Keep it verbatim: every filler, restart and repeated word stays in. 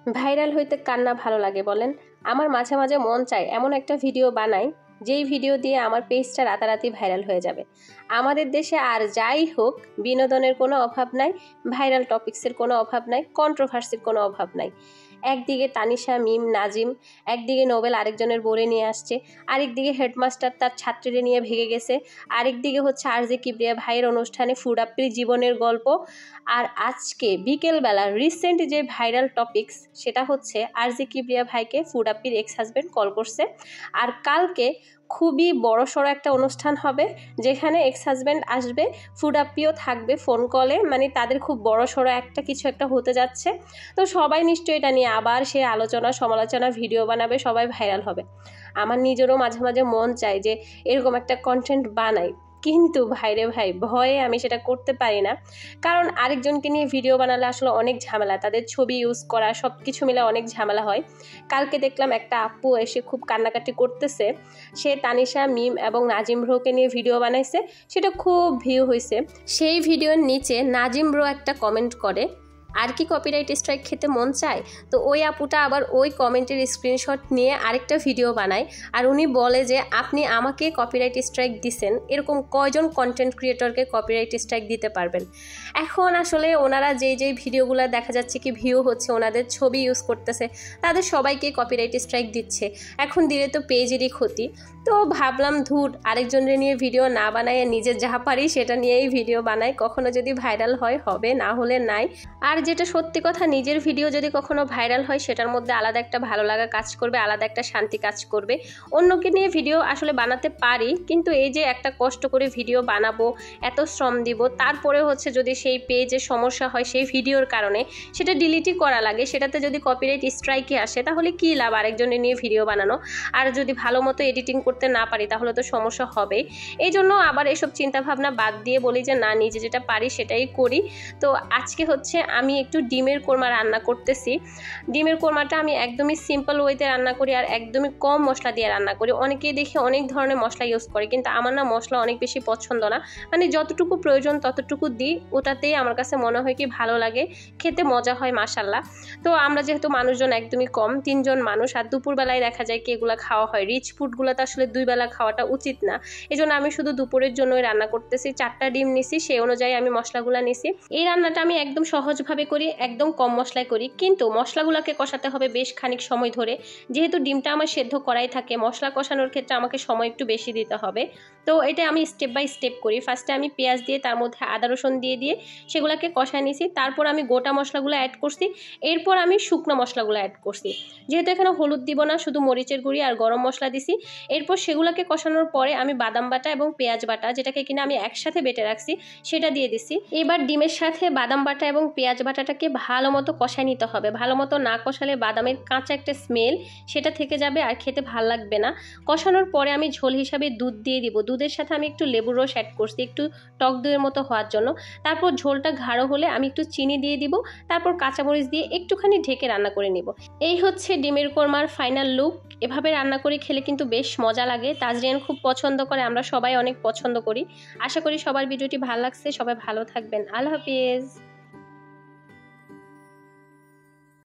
Viral হইতে কার না ভালো লাগে বলেন? আমার মাঝে মাঝে মন চায় এমন একটা ভিডিও বানাই যেই ভিডিও দিয়ে আমার পেজটা রাতারাতি ভাইরাল হয়ে যাবে। আমাদের দেশে আর যাই হোক, বিনোদনের কোনো অভাব নাই, ভাইরাল টপিক্সের কোনো অভাব নাই, কন্ট্রোভার্সির কোনো অভাব নাই। একদিকে তানিশা, মিম, নাজিম, একদিকে নোবেল আরেকজনের বলে নিয়ে আসছে, আরেকদিকে হেডমাস্টার তার ছাত্রীদের নিয়ে ভেগে গেছে, আরেকদিকে হচ্ছে আরজে কিবরিয়া ভাইয়ের অনুষ্ঠানে ফুডাপ্পির জীবনের গল্প। আর আজকে বিকেলবেলা রিসেন্ট যে ভাইরাল টপিকস সেটা হচ্ছে আরজে কিবরিয়া ভাইকে ফুডাপ্পির এক্স হাজব্যান্ড কল করছে। আর কালকে খুবই বড় সড়ো একটা অনুষ্ঠান হবে যেখানে এক্স হাজব্যান্ড আসবে, ফুডাপ্পিও থাকবে ফোন কলে, মানে তাদের খুব বড় সড়ো একটা কিছু একটা হতে যাচ্ছে। তো সবাই নিশ্চয়ই এটা নিয়ে আবার সে আলোচনা সমালোচনা ভিডিও বানাবে, সবাই ভাইরাল হবে। আমার নিজেরও মাঝে মাঝে মন চায় যে এরকম একটা কন্টেন্ট বানাই, কিন্তু ভাইরে ভাই ভয়ে আমি সেটা করতে পারি না। কারণ আরেকজনকে নিয়ে ভিডিও বানালে আসলে অনেক ঝামেলা, তাদের ছবি ইউজ করা সব কিছু মিলে অনেক ঝামেলা হয়। কালকে দেখলাম একটা আপু এসে খুব কান্নাকাটি করতেছে, সে তানিশা, মিম এবং নাজিম ব্রোকে নিয়ে ভিডিও বানাইছে, সেটা খুব ভিউ হয়েছে। সেই ভিডিওর নিচে নাজিম ব্রো একটা কমেন্ট করে, আর কি কপিরাইট স্ট্রাইক খেতে মন চায়? তো ওই আপুটা আবার ওই কমেন্টের স্ক্রিনশট নিয়ে আরেকটা ভিডিও বানায়, আর উনি বলে যে আপনি আমাকে কপিরাইট স্ট্রাইক দিছেন, এরকম কয়জন কন্টেন্ট ক্রিয়েটরকে কপিরাইট স্ট্রাইক দিতে পারবেন? এখন আসলে ওনারা যেই যেই ভিডিওগুলো দেখা যাচ্ছে কি ভিউ হচ্ছে, ওনাদের ছবি ইউজ করতেছে, তাদের সবাইকে কপিরাইট স্ট্রাইক দিচ্ছে। এখন দিলে তো পেজেরই ক্ষতি। তো ভাবলাম ধুর, আরেকজনের নিয়ে ভিডিও না বানায় নিজের যা পারি সেটা নিয়েই ভিডিও বানাই, কখনো যদি ভাইরাল হয় হবে, না হলে নাই। আর যেটা সত্যি কথা, নিজের ভিডিও যদি কখনো ভাইরাল হয় সেটার মধ্যে আলাদা একটা ভালো লাগা কাজ করবে, আলাদা একটা শান্তি কাজ করবে। অন্যকে নিয়ে ভিডিও আসলে বানাতে পারি, কিন্তু এই যে একটা কষ্ট করে ভিডিও বানাবো, এত শ্রম দিব, তারপরে হচ্ছে যদি সেই পেজে সমস্যা হয় সেই ভিডিওর কারণে, সেটা ডিলিটই করা লাগে, সেটাতে যদি কপিরাইট স্ট্রাইকে আসে তাহলে কী লাভ আরেকজনের নিয়ে ভিডিও বানানো? আর যদি ভালো মতো এডিটিং করতে না পারি তাহলে তো সমস্যা হবেই। এই জন্য আবার এসব চিন্তাভাবনা বাদ দিয়ে বলি যে না, নিজে যেটা পারি সেটাই করি। তো আজকে হচ্ছে আমি একটু ডিমের কোরমা রান্না করতেছি। ডিমের কোরমাটা আমি একদমই সিম্পল ওয়েতে রান্না করি আর একদমই কম মশলা দিয়ে রান্না করি। অনেকেই দেখি অনেক ধরনের মশলা ইউজ করে, কিন্তু আমার না মশলা অনেক বেশি পছন্দ না, মানে যতটুকু প্রয়োজন ততটুকু দিই, ওটাতেই আমার কাছে মনে হয় কি ভালো লাগে, খেতে মজা হয় মাশাল্লাহ। তো আমরা যেহেতু মানুষজন একদমই কম, তিনজন মানুষ, আর দুপুরবেলায় দেখা যায় কি এগুলো খাওয়া হয়, রিচ ফুডগুলো তো আসলে দুই বেলা খাওয়াটা উচিত না, এই জন্য আমি শুধু দুপুরের জন্যই রান্না করতেছি। চারটা ডিম নিছি, সেই অনুযায়ী আমি মশলাগুলো নিছি। এই রান্নাটা আমি একদম সহজভাবে করি, একদম কম মশলায় করি, কিন্তু মশলাগুলোকে কষাতে হবে বেশ খানিক সময় ধরে। যেহেতু ডিমটা আমার সেদ্ধ করাই থাকে, মশলা কষানোর ক্ষেত্রে আমাকে সময় একটু বেশি দিতে হবে। তো এটা আমি স্টেপ বাই স্টেপ করি। ফার্স্টে আমি পেঁয়াজ দিয়ে তার মধ্যে আদা রসুন দিয়ে দিয়ে সেগুলোকে কষায় নিছি, তারপর আমি গোটা মশলাগুলো অ্যাড করছি, এরপর আমি শুকনো মশলাগুলো অ্যাড করছি। যেহেতু এখানে হলুদ দিব না, শুধু মরিচের গুঁড়ি আর গরম মশলা দিছি। এরপর সেগুলোকে কষানোর পরে আমি বাদাম বাটা এবং পেঁয়াজ বাটা, যেটাকে কিনা আমি একসাথে বেটে রাখছি, সেটা দিয়ে দিছি। এবার ডিমের সাথে বাদাম বাটা এবং পেঁয়াজ বাটাটাকে ভালো মতো কষায় নিতে হবে। ভালো মতো না কষালে বাদামের কাঁচা একটা স্মেল সেটা থেকে যাবে আর খেতে ভাল লাগবে না। কষানোর পরে আমি ঝোল হিসাবে দুধ দিয়ে দিব। দুধের সাথে আমি একটু লেবুর রস অ্যাড করছি, একটু টক দইয়ের মতো হওয়ার জন্য। তারপর ঝোলটা গাঢ় হলে আমি একটু চিনি দিয়ে দিব, তারপর কাঁচামরিচ দিয়ে একটুখানি ঢেকে রান্না করে নিব। এই হচ্ছে ডিমের কোরমার ফাইনাল লুক। এভাবে রান্না করে খেলে কিন্তু বেশ মজা লাগে। তাজরিয়ান খুব পছন্দ করে, আমরা সবাই অনেক পছন্দ করি। আশা করি সবার ভিডিওটি ভালো লাগছে। সবাই ভালো থাকবেন। আল্লাহ হাফিজ।